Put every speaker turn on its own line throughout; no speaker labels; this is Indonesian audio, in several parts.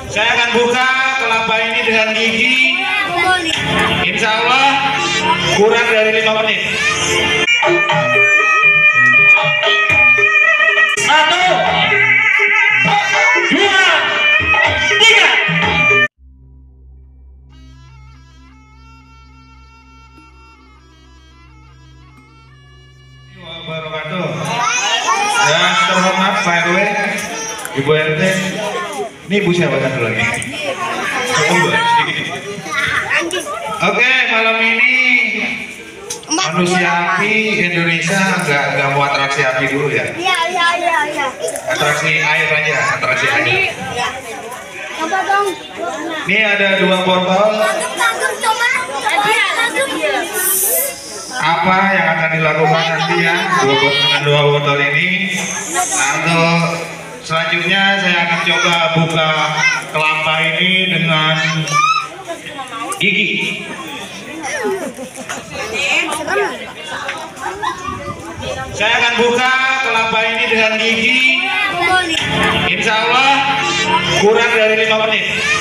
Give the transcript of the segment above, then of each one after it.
Saya akan buka kelapa ini dengan gigi. Insya Allah kurang dari 5 menit. 1, 2, 3. Wabarakatuh. Yang terhormat Pak RW, Ibu RT. Ini ibu siapa kan dulu lagi? Oke, malam ini manusia api Indonesia nggak mau atraksi api dulu ya? Iya. Atraksi air aja, atraksi air.
Coba dong.
Ini ada 2 botol. Apa yang akan dilakukan nanti ya? 2 botol ini. Untuk selanjutnya saya akan coba buka kelapa ini dengan gigi. Saya akan buka kelapa ini dengan gigi. Insya Allah kurang dari 5 menit.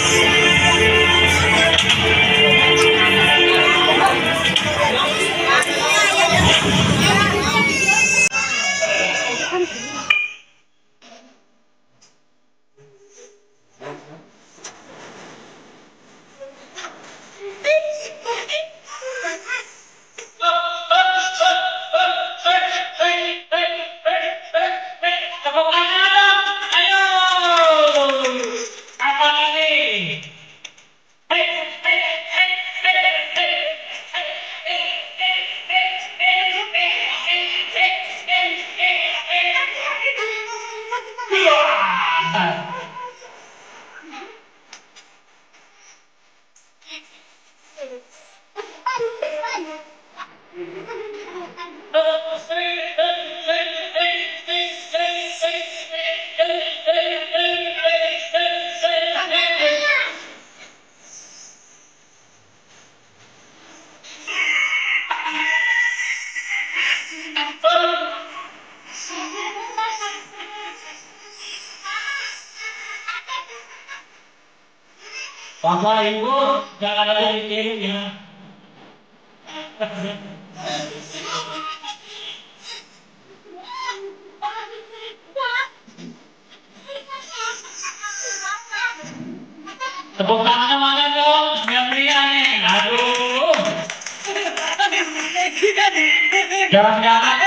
Bapak Ibu jangan ada di kiri ya. Tepuk tangannya mana dong? Yang pria nih. Aduh. Jangan-jangan.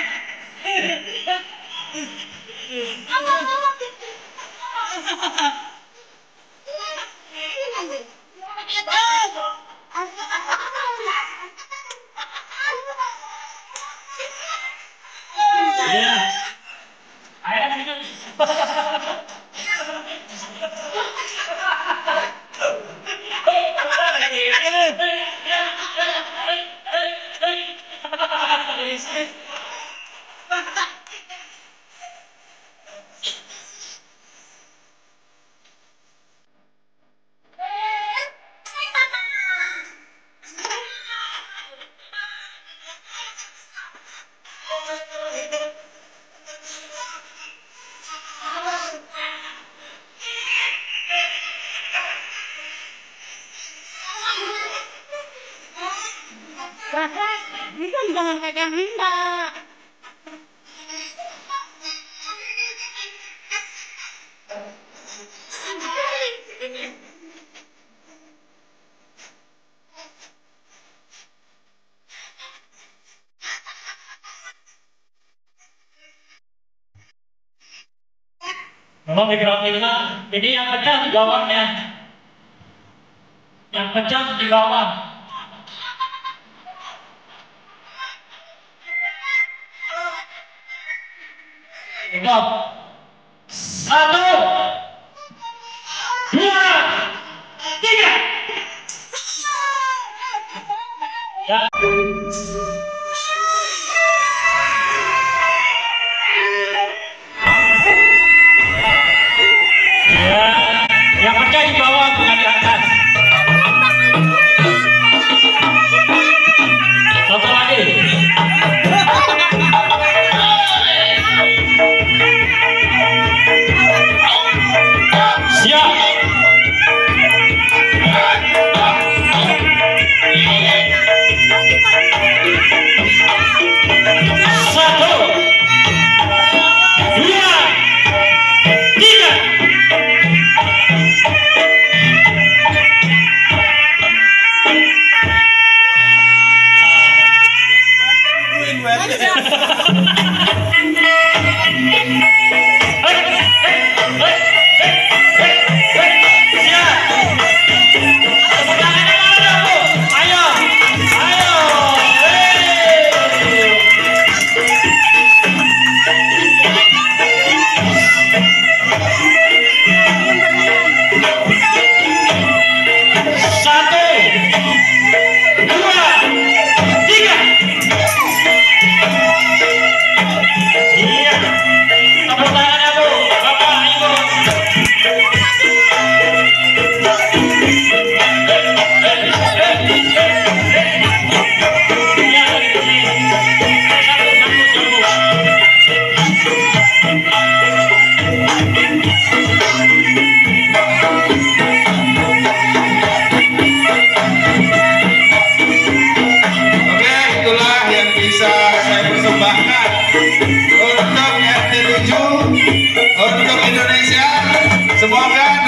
Memang mikrofonnya ini yang pecah di bawahnya, yang pecah di bawah. Stop. 1, 2, 3. Ya. Yang pecah di bawah bukan di atas. Satu lagi. Siap.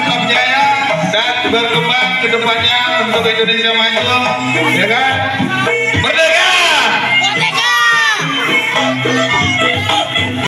tetap jaya dan berkembang ke depannya untuk Indonesia maju, ya kan? Merdeka!